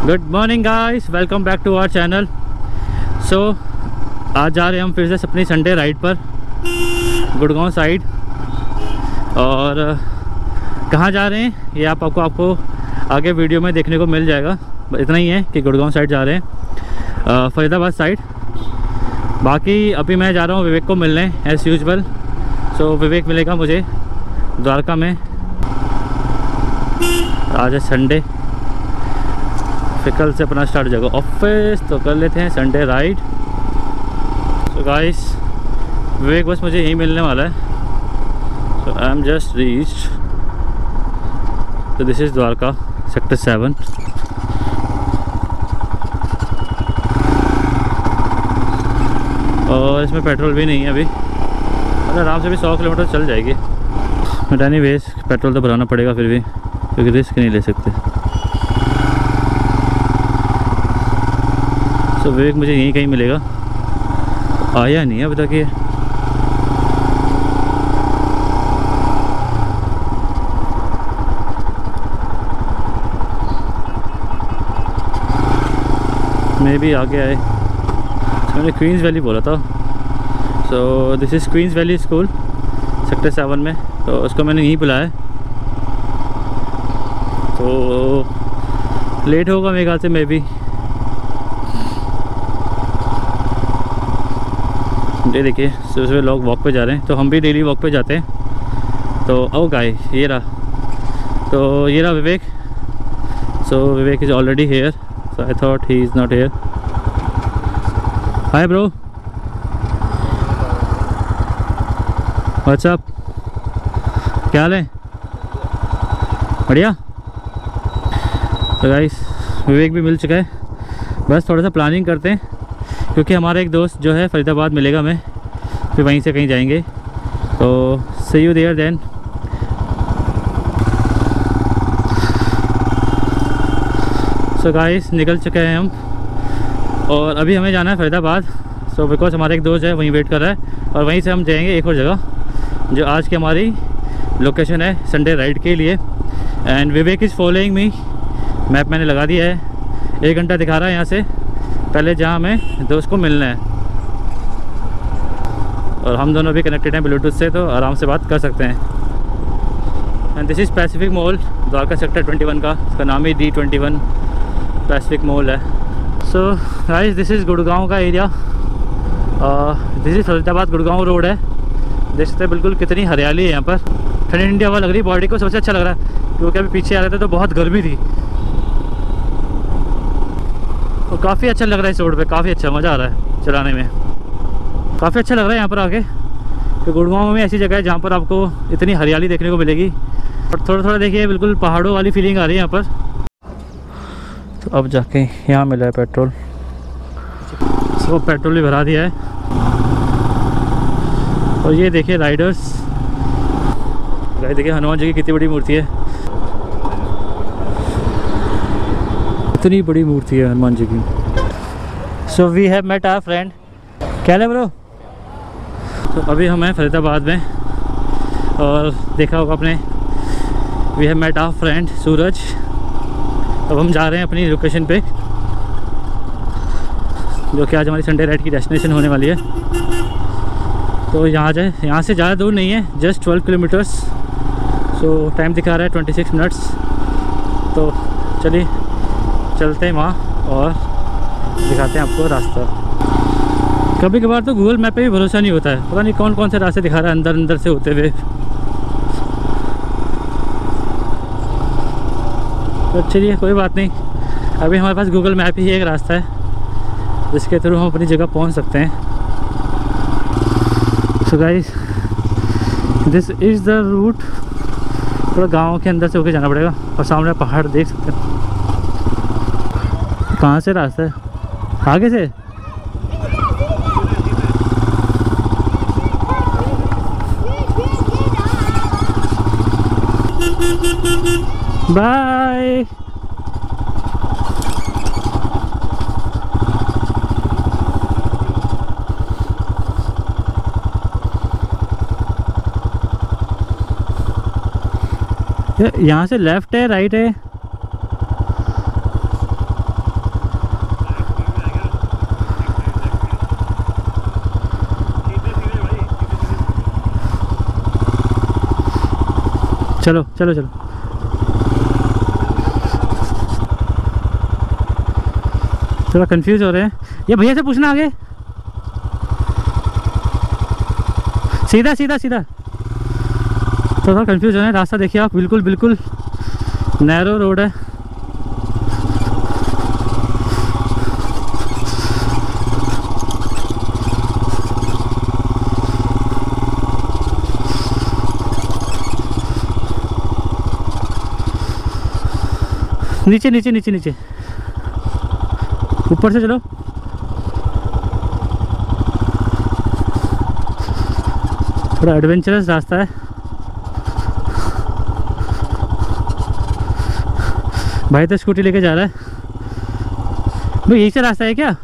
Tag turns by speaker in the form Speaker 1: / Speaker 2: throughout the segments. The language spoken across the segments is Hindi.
Speaker 1: Good morning guys, welcome back to our channel. So आज जा रहे हैं हम फिर से अपनी संडे राइड पर गुड़गांव साइड। और कहाँ जा रहे हैं ये आपको आगे वीडियो में देखने को मिल जाएगा। इतना ही है कि गुड़गांव साइड जा रहे हैं, फरीदाबाद साइड। बाकी अभी मैं जा रहा हूँ विवेक को मिलने एज़ यूजुअल। सो विवेक मिलेगा मुझे द्वारका में। आज है संडे, फिर कल से अपना स्टार्ट हो जाएगा ऑफिस, तो कर लेते हैं Sunday ride. So guys, Vivek बस मुझे यहीं मिलने वाला है। So I am just reached, तो दिस इज़ द्वारका सेक्टर 7। और इसमें पेट्रोल भी नहीं है अभी, मतलब आराम से भी 100 किलोमीटर चल जाएगी। बट एनीवेज पेट्रोल तो भराना पड़ेगा फिर भी, क्योंकि रिस्क नहीं ले सकते। तो विवेक मुझे यहीं कहीं मिलेगा, आया नहीं है अभी तक ये। मे भी आगे आए। मैंने क्वींस वैली बोला था। So this is Queens Valley school sector 7 में, तो उसको मैंने यहीं बुलाया। तो लेट होगा मेरे ख्याल से, मे बी। ये देखिए सुबह सुबह लोग वॉक पे जा रहे हैं, तो हम भी डेली वॉक पे जाते हैं। तो ओ गाय ये रहा, तो ये रहा Vivek. So Vivek is already here, so I thought he is not here. Hi bro, what's up, क्या हाल है? बढ़िया। तो गाइस विवेक भी मिल चुका है, बस थोड़ा सा प्लानिंग करते हैं, क्योंकि हमारा एक दोस्त जो है फरीदाबाद मिलेगा हमें, फिर वहीं से कहीं जाएंगे। तो see you there then. So guys निकल चुके हैं हम, और अभी हमें जाना है फरीदाबाद। सो बिकॉज हमारा एक दोस्त है वहीं वेट कर रहा है, और वहीं से हम जाएंगे एक और जगह जो आज की हमारी लोकेशन है संडे राइड के लिए। And Vivek is following me, map मैंने लगा दिया है। 1 घंटा दिखा रहा है यहाँ से पहले जहाँ हमें दोस्त को मिलना है। और हम दोनों भी कनेक्टेड हैं ब्लूटूथ से, तो आराम से बात कर सकते हैं। And this is Pacific mall, Dwarka sector 21 का। इसका नाम ही D21 पैसिफिक मॉल है। So guys this is Gurgaon का area. This is Faridabad Gurgaon road है। देख सकते हैं बिल्कुल कितनी हरियाली है यहाँ पर। ठंडी ठंडी हवा लग रही है बॉडी को, सबसे अच्छा लग रहा है, क्योंकि अभी पीछे आ रहे थे तो बहुत गर्मी थी। और काफ़ी अच्छा लग रहा है इस रोड पे, काफ़ी अच्छा मज़ा आ रहा है चलाने में। काफ़ी अच्छा लग रहा है यहाँ पर आके, कि गुड़गांव में ऐसी जगह है जहाँ पर आपको इतनी हरियाली देखने को मिलेगी। और थोड़ा थोड़ा देखिए बिल्कुल पहाड़ों वाली फीलिंग आ रही है यहाँ पर। तो अब जाके यहाँ मिला है पेट्रोल, तो पेट्रोल भी भरा दिया है। और ये देखिए राइडर्स, देखिए हनुमान जी की कितनी बड़ी मूर्ति है, इतनी बड़ी मूर्ति है हनुमान जी की। So we have met our friend. क्या है ब्रो? तो अभी हम हैं फरीदाबाद में, और देखा होगा आपने, we have met our friend Suraj. अब हम जा रहे हैं अपनी लोकेशन पे, जो कि आज हमारी संडे राइड की डेस्टिनेशन होने वाली है। तो यहाँ से ज़्यादा दूर नहीं है, जस्ट 12 किलोमीटर्स। सो टाइम दिखा रहा है 26 मिनट्स। तो चलिए चलते हैं वहाँ और दिखाते हैं आपको रास्ता। कभी कभार तो गूगल मैप पे भी भरोसा नहीं होता है, पता नहीं कौन कौन से रास्ते दिखा रहा है अंदर अंदर से होते हुए। तो चलिए कोई बात नहीं, अभी हमारे पास गूगल मैप ही एक रास्ता है जिसके थ्रू हम अपनी जगह पहुँच सकते हैं। So guys this is the route. थोड़ा गाँव के अंदर से होकर जाना पड़ेगा, और सामने पहाड़ देख सकते हैं। कहाँ से रास्ता है? आगे से? बाय। यहाँ से लेफ्ट है राइट है? चलो चलो चलो। थोड़ा कंफ्यूज हो रहे हैं, ये भैया से पूछना आगे। सीधा सीधा सीधा। थोड़ा कंफ्यूज हो रहे हैं, रास्ता देखिए आप, बिल्कुल बिल्कुल नैरो रोड है। नीचे नीचे नीचे नीचे, ऊपर से चलो। थोड़ा एडवेंचरस रास्ता है। भाई तो स्कूटी लेके जा रहा है। भाई यही से रास्ता है क्या?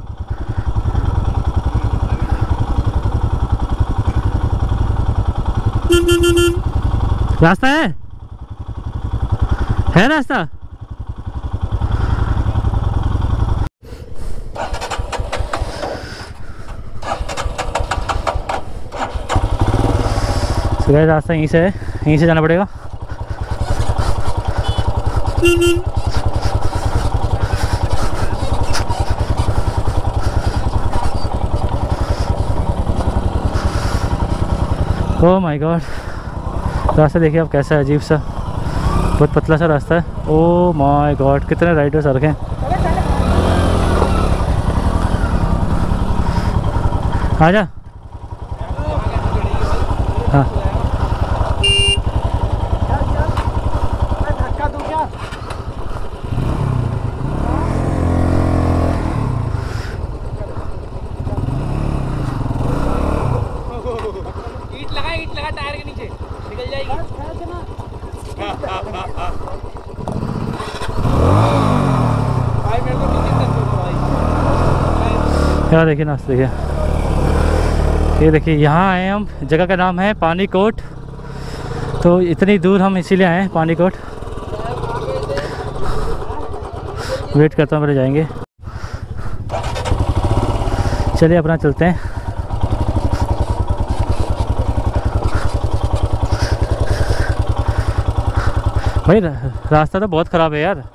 Speaker 1: रास्ता है रास्ता। रास्ता यहीं से है, यहीं से जाना पड़ेगा। ओह माय गॉड, रास्ता देखिए आप कैसा है, अजीब सा, बहुत पतला सा रास्ता है। ओह माय गॉड, कितने राइडर्स आ रखे हैं। आजा। हाँ
Speaker 2: ईट लगा टायर के नीचे, निकल जाएगी।
Speaker 1: क्या देखिए ना, देखिए ये देखिए, यहाँ आए हम, जगह का नाम है पानी कोट। तो इतनी दूर हम इसीलिए आए हैं पानी कोट। वेट करता हूँ, पहले जाएंगे। चलिए अपना चलते हैं। भाई रास्ता तो बहुत ख़राब है यार।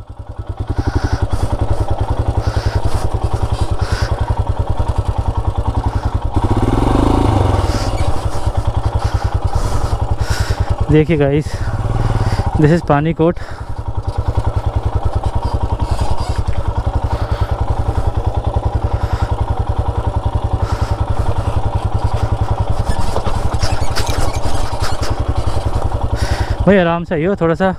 Speaker 1: देखिए गाइस, दिस इज़ पानी कोट। भाई आराम से आइयो थोड़ा सा।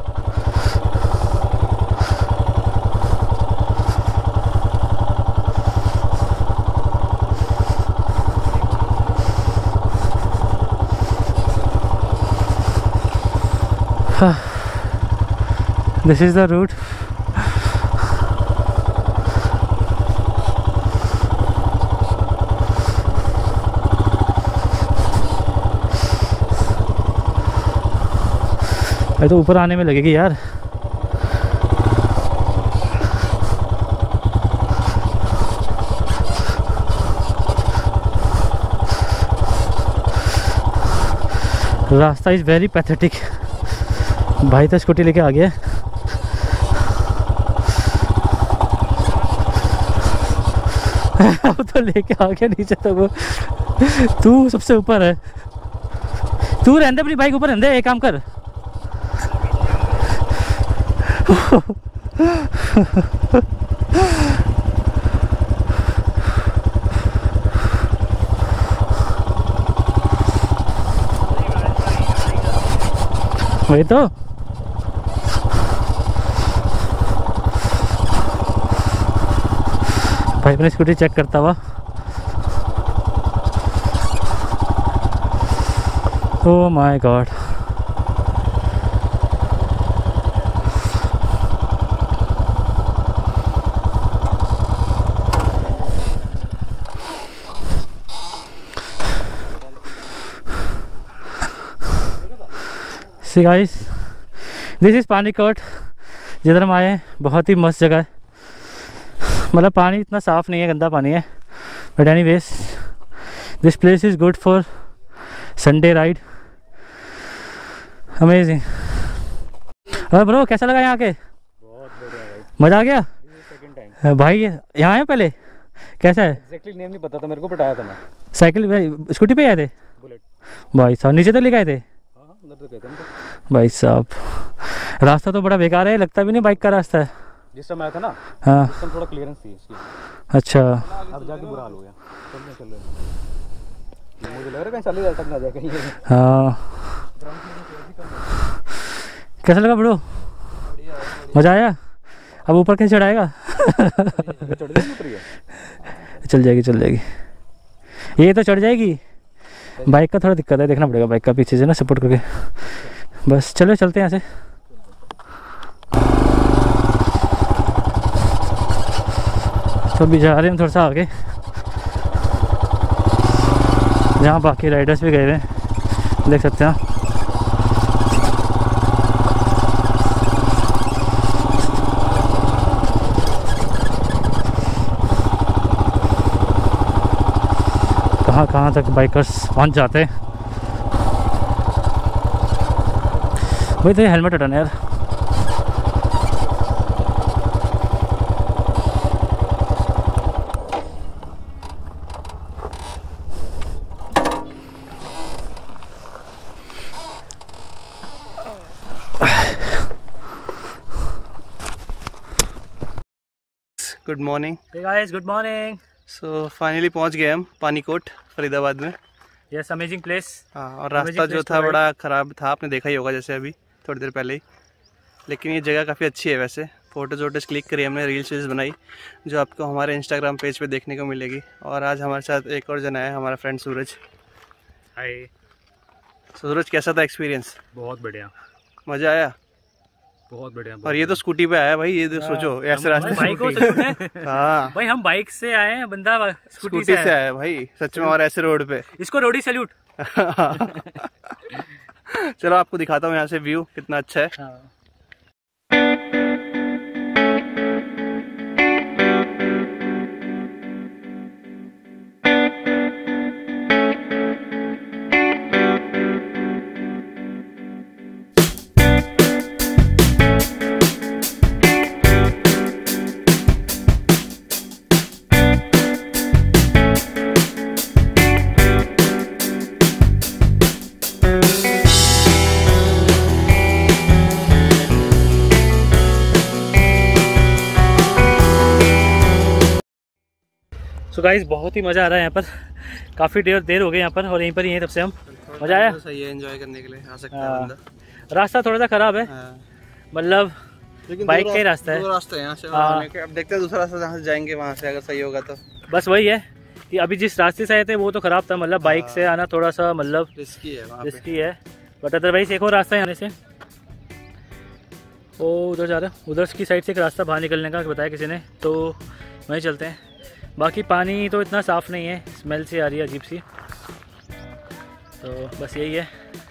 Speaker 1: This is the route. ये तो ऊपर आने में लगेगी यार। रास्ता इज वेरी पैथेटिक। भाई तो स्कूटी लेके आ गया। अब तो लेके आ गया नीचे, तो वो तू सबसे ऊपर है। तू रहने दे, अपनी बाइक ऊपर रहने दे, एक काम कर। वही तो भाई अपनी स्कूटी चेक करता हुआ। Oh my god, see guys, this is पानी कोट। जिधर हम आए हैं बहुत ही मस्त जगह है। मतलब पानी इतना साफ़ नहीं है, गंदा पानी है, but anyways this place is good for Sunday ride. Amazing. अरे ब्रो कैसा लगा यहाँ के?
Speaker 3: बहुत बढ़िया भाई,
Speaker 1: मज़ा आ गया
Speaker 3: सेकंड टाइम।
Speaker 1: भाई। यहाँ आए पहले? कैसा है?
Speaker 3: एग्जैक्टली नेम नहीं पता था मेरे को, बट आया था मैं
Speaker 1: साइकिल स्कूटी पे आए थे
Speaker 3: बुलेट।
Speaker 1: भाई साहब? नीचे तो लेके आए थे
Speaker 3: हाँ उधर तो गए थे हम तो।
Speaker 1: भाई साहब? रास्ता तो बड़ा बेकार है, लगता भी नहीं बाइक का रास्ता है।
Speaker 3: जिस टाइम आया था ना,
Speaker 1: हाँ
Speaker 3: उस टाइम थोड़ा क्लियरेंस थी इसकी,
Speaker 1: अच्छा।
Speaker 3: अब जाके बुरा हाल हो गया। चल रहे मुझे लग रहा है कहीं 40,000 तक ना जाए कहीं।
Speaker 1: हाँ कैसा लगा ब्रो? मज़ा आया? अब ऊपर कैसे चढ़ाएगा?
Speaker 3: चढ़ जाएगी ऊपर ये?
Speaker 1: चल जाएगी ये तो चढ़ जाएगी। बाइक का थोड़ा दिक्कत है, देखना पड़ेगा बाइक का पीछे से ना सपोर्ट करके। बस चलो चलते हैं यहाँ से। तो अभी जा रहे हैं थोड़ा सा आगे, जहाँ बाकी राइडर्स भी गए हुए हैं, देख सकते हैं। कहाँ तक बाइकर्स पहुँच जाते हैं। वही तो हेलमेट हटाना यार।
Speaker 4: Good morning.
Speaker 1: Hey guys, good morning.
Speaker 4: So finally पहुंच गए हम पानीकोट फरीदाबाद में।
Speaker 1: Yes, amazing place.
Speaker 4: हाँ, और रास्ता जो था बड़ा ख़राब था, आपने देखा ही होगा जैसे अभी थोड़ी देर पहले ही। लेकिन ये जगह काफ़ी अच्छी है वैसे। फ़ोटोज़ क्लिक करी हमने, रील्स बनाई, जो आपको हमारे इंस्टाग्राम पेज पे देखने को मिलेगी। और आज हमारे साथ एक और जना है, हमारा फ्रेंड सूरज।
Speaker 1: हाय।
Speaker 4: सूरज कैसा था एक्सपीरियंस?
Speaker 1: बहुत बढ़िया,
Speaker 4: मज़ा आया?
Speaker 1: बहुत बढ़िया।
Speaker 4: और ये तो स्कूटी पे आया भाई, ये तो सोचो ऐसे रास्ते से। हाँ
Speaker 1: भाई हम बाइक से आए हैं, बंदा
Speaker 4: स्कूटी से आया भाई सच में, और ऐसे रोड पे।
Speaker 1: इसको रोडी सैल्यूट।
Speaker 4: चलो आपको दिखाता हूँ यहाँ से व्यू कितना अच्छा है।
Speaker 1: हाँ। सो गाइस बहुत ही मज़ा आ रहा है यहाँ पर, काफ़ी देर हो गई यहाँ पर, और यहीं पर ही हैं तब से हम। मज़ा आया?
Speaker 4: सही है, एंजॉय करने के लिए आ सकता है
Speaker 1: हाँ।
Speaker 4: बंदा।
Speaker 1: रास्ता थोड़ा सा ख़राब है, मतलब बाइक का ही रास्ता है।
Speaker 4: दो रास्ते हैं यहाँ से
Speaker 1: हाँ।
Speaker 4: आने के। अब देखते हैं दूसरा रास्ता जहाँ से जाएंगे वहाँ से, अगर सही होगा तो।
Speaker 1: बस वही है कि अभी जिस रास्ते से आए थे वो तो ख़राब था, मतलब बाइक से आना थोड़ा सा मतलब
Speaker 4: रिस्की है वहाँ पे।
Speaker 1: रिस्की है, बट अदरवाइज एक और रास्ता है आने से। वो उधर जा रहा है, उधर की साइड से एक रास्ता बाहर निकलने का बताया किसी ने, तो वहीं चलते हैं। बाकी पानी तो इतना साफ़ नहीं है, स्मेल सी आ रही है अजीब सी, तो बस यही है।